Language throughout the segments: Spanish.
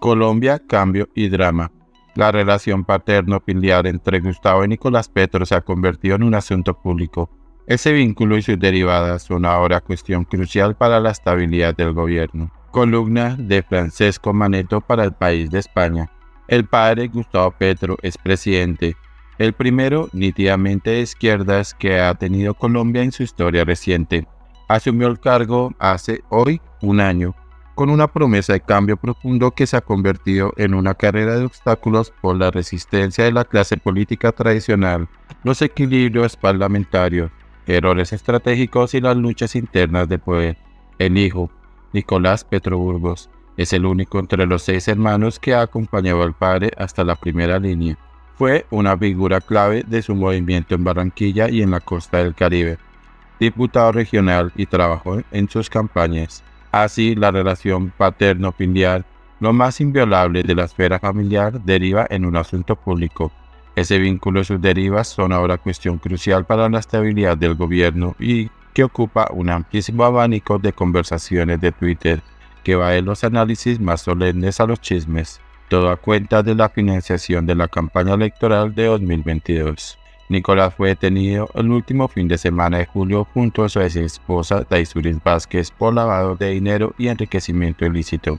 Colombia, cambio y drama. La relación paterno-filial entre Gustavo y Nicolás Petro se ha convertido en un asunto público. Ese vínculo y sus derivadas son ahora cuestión crucial para la estabilidad del gobierno. Columna de Francesco Maneto para El País de España. El padre Gustavo Petro es presidente, el primero nítidamente de izquierdas que ha tenido Colombia en su historia reciente. Asumió el cargo hace hoy un año, con una promesa de cambio profundo que se ha convertido en una carrera de obstáculos por la resistencia de la clase política tradicional, los equilibrios parlamentarios, errores estratégicos y las luchas internas de poder. El hijo, Nicolás Petro Burgos, es el único entre los 6 hermanos que ha acompañado al padre hasta la primera línea. Fue una figura clave de su movimiento en Barranquilla y en la costa del Caribe. Diputado regional y trabajó en sus campañas. Así, la relación paterno-filial, lo más inviolable de la esfera familiar, deriva en un asunto público. Ese vínculo y sus derivas son ahora cuestión crucial para la estabilidad del gobierno y que ocupa un amplísimo abanico de conversaciones de Twitter, que va de los análisis más solemnes a los chismes, todo a cuenta de la financiación de la campaña electoral de 2022. Nicolás fue detenido el último fin de semana de julio junto a su ex esposa Daisuris Vázquez por lavado de dinero y enriquecimiento ilícito.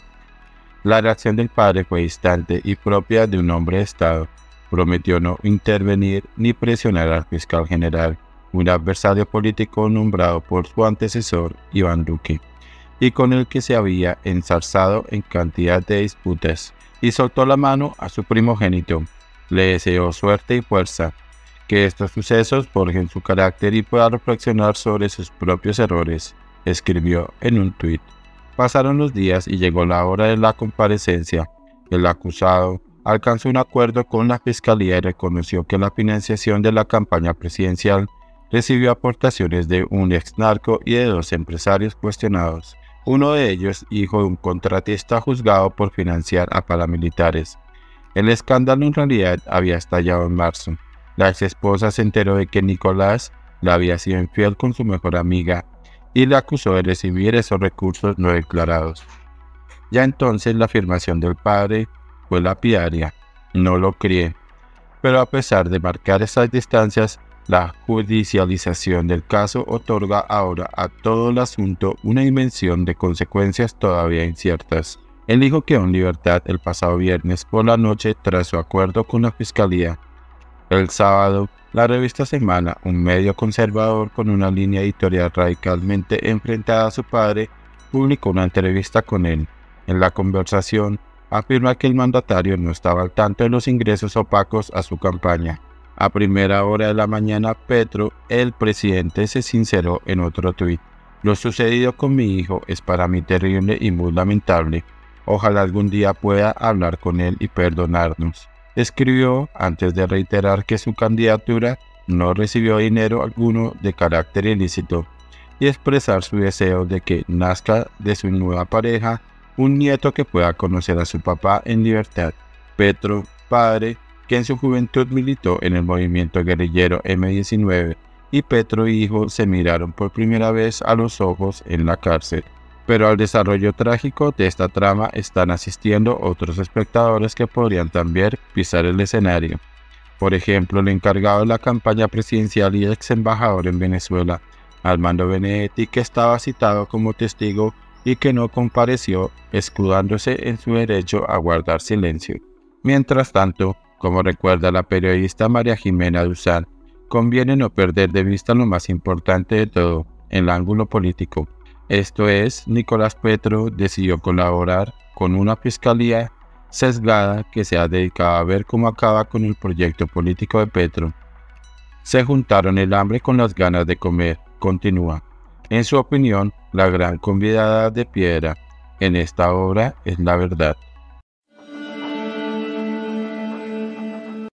La reacción del padre fue distante y propia de un hombre de Estado. Prometió no intervenir ni presionar al fiscal general, un adversario político nombrado por su antecesor Iván Duque, y con el que se había enzarzado en cantidad de disputas, y soltó la mano a su primogénito. Le deseó suerte y fuerza, que estos sucesos forjen su carácter y pueda reflexionar sobre sus propios errores, escribió en un tuit. Pasaron los días y llegó la hora de la comparecencia. El acusado alcanzó un acuerdo con la fiscalía y reconoció que la financiación de la campaña presidencial recibió aportaciones de un exnarco y de 2 empresarios cuestionados, uno de ellos hijo de un contratista juzgado por financiar a paramilitares. El escándalo en realidad había estallado en marzo. La exesposa se enteró de que Nicolás le había sido infiel con su mejor amiga y le acusó de recibir esos recursos no declarados. Ya entonces la afirmación del padre fue lapidaria: no lo crié. Pero a pesar de marcar esas distancias, la judicialización del caso otorga ahora a todo el asunto una dimensión de consecuencias todavía inciertas. El hijo quedó en libertad el pasado viernes por la noche tras su acuerdo con la fiscalía. El sábado, la revista Semana, un medio conservador con una línea editorial radicalmente enfrentada a su padre, publicó una entrevista con él. En la conversación, afirma que el mandatario no estaba al tanto de los ingresos opacos a su campaña. A primera hora de la mañana, Petro, el presidente, se sinceró en otro tuit: lo sucedido con mi hijo es para mí terrible y muy lamentable. Ojalá algún día pueda hablar con él y perdonarnos. Escribió antes de reiterar que su candidatura no recibió dinero alguno de carácter ilícito y expresar su deseo de que nazca de su nueva pareja un nieto que pueda conocer a su papá en libertad. Petro, padre, que en su juventud militó en el movimiento guerrillero M-19, y Petro hijo se miraron por primera vez a los ojos en la cárcel. Pero al desarrollo trágico de esta trama están asistiendo otros espectadores que podrían también pisar el escenario. Por ejemplo, el encargado de la campaña presidencial y ex embajador en Venezuela, Armando Benedetti, que estaba citado como testigo y que no compareció, escudándose en su derecho a guardar silencio. Mientras tanto, como recuerda la periodista María Jimena Duzán, conviene no perder de vista lo más importante de todo, el ángulo político. Esto es, Nicolás Petro decidió colaborar con una fiscalía sesgada que se ha dedicado a ver cómo acaba con el proyecto político de Petro. Se juntaron el hambre con las ganas de comer, continúa. En su opinión, la gran convidada de piedra en esta obra es la verdad.